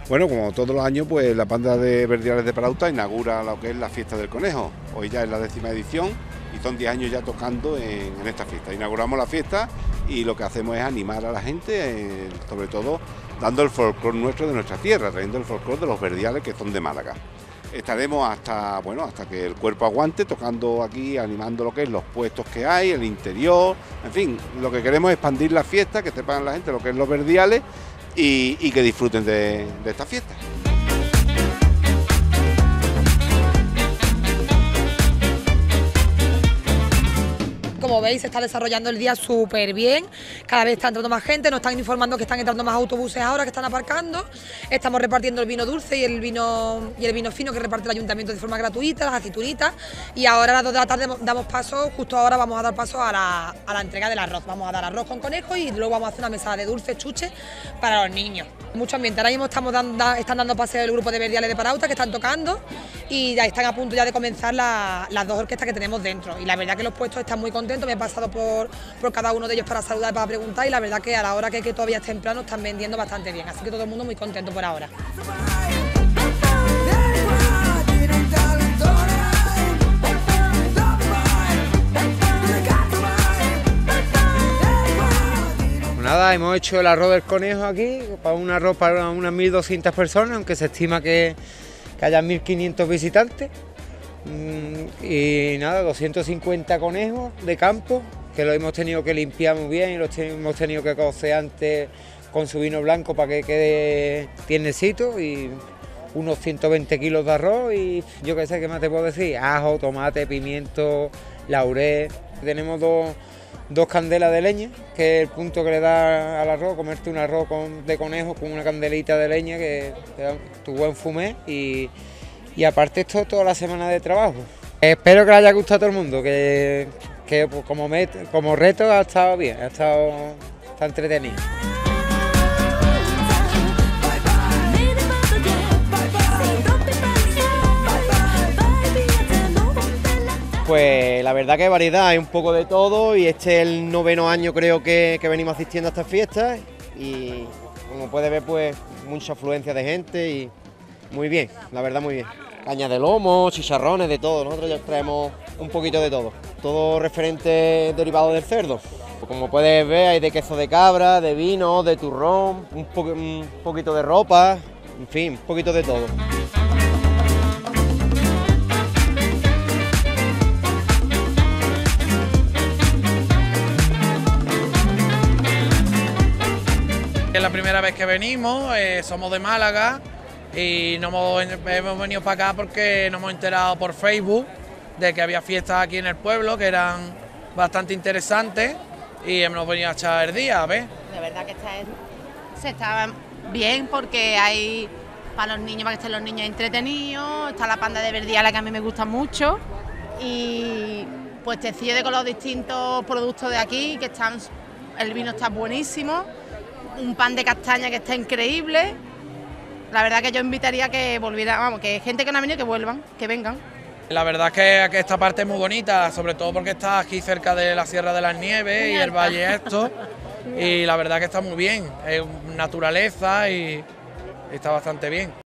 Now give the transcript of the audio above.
Bueno, como todos los años, pues la Banda de Verdiales de Peralta inaugura lo que es la Fiesta del Conejo. Hoy ya es la 10ª edición y son 10 años ya tocando en esta fiesta. Inauguramos la fiesta y lo que hacemos es animar a la gente, sobre todo dando el folclore nuestro de nuestra tierra, trayendo el folclore de los Verdiales que son de Málaga. Estaremos hasta que el cuerpo aguante, tocando aquí, animando lo que es los puestos que hay, el interior, en fin, lo que queremos es expandir la fiesta, que sepan la gente lo que es los Verdiales y que disfruten de esta fiesta. Como veis, se está desarrollando el día súper bien, cada vez está entrando más gente, nos están informando que están entrando más autobuses ahora que están aparcando, estamos repartiendo el vino dulce y el vino fino que reparte el ayuntamiento de forma gratuita, las aceitunitas, y ahora a las 2 de la tarde damos paso, justo ahora vamos a dar paso a la entrega del arroz, vamos a dar arroz con conejo y luego vamos a hacer una mesada de dulces chuches para los niños. Mucho ambiente, ahora mismo están dando paseo el grupo de Verdiales de Peralta que están tocando y ya están a punto ya de comenzar las 2 orquestas que tenemos dentro, y la verdad que los puestos están muy contentos. Me he pasado por cada uno de ellos para saludar, para preguntar, y la verdad que a la hora que todavía es temprano están vendiendo bastante bien, así que todo el mundo muy contento por ahora. Nada, hemos hecho el arroz del conejo aquí, para un arroz para unas 1.200 personas, aunque se estima que haya 1.500 visitantes. Y nada, 250 conejos de campo, que los hemos tenido que limpiar muy bien y los hemos tenido que cocer antes con su vino blanco para que quede tiernecito, y unos 120 kilos de arroz y yo qué sé, ¿qué más te puedo decir? Ajo, tomate, pimiento, laurel. Tenemos dos candelas de leña, que es el punto que le da al arroz, comerte un arroz de conejo con una candelita de leña que te da tu buen fumé, y aparte esto toda la semana de trabajo. Espero que le haya gustado a todo el mundo, que pues, como reto ha estado bien, está entretenido. Pues la verdad que variedad, hay un poco de todo, y este es el 9º año creo que venimos asistiendo a estas fiestas, y como puede ver pues mucha afluencia de gente y muy bien, la verdad muy bien. Caña de lomo, chicharrones, de todo, nosotros ya traemos un poquito de todo referente derivado del cerdo. Como puedes ver hay de queso de cabra, de vino, de turrón, un poquito de ropa, en fin, un poquito de todo. Es la primera vez que venimos, somos de Málaga y hemos venido para acá porque nos hemos enterado por Facebook de que había fiestas aquí en el pueblo que eran bastante interesantes y hemos venido a echar el día, a ver. De verdad que se está bien porque hay para los niños, para que estén los niños entretenidos, está la Banda de Verdiales que a mí me gusta mucho, y pues te sigue con los distintos productos de aquí, que el vino está buenísimo, un pan de castaña que está increíble. La verdad que yo invitaría a que volviera, vamos, que gente que no ha venido que vuelvan, que vengan. La verdad es que esta parte es muy bonita, sobre todo porque está aquí cerca de la Sierra de las Nieves y el valle esto, y la verdad que está muy bien, es naturaleza y está bastante bien.